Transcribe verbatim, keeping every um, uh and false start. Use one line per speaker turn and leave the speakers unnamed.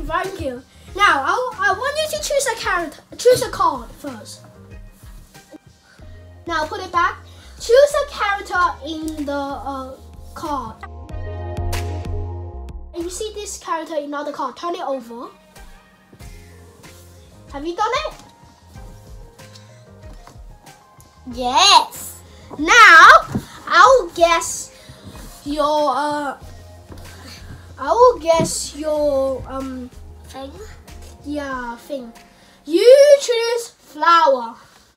thank you. Now, I'll, I want you to choose a character, choose a card first. Now, put it back. Choose a character in the uh, card. And you see this character in another card. Turn it over. Have you done it?
Yes.
Now, I'll guess your. Uh, I will guess your um
Thing.
yeah thing. You choose flower.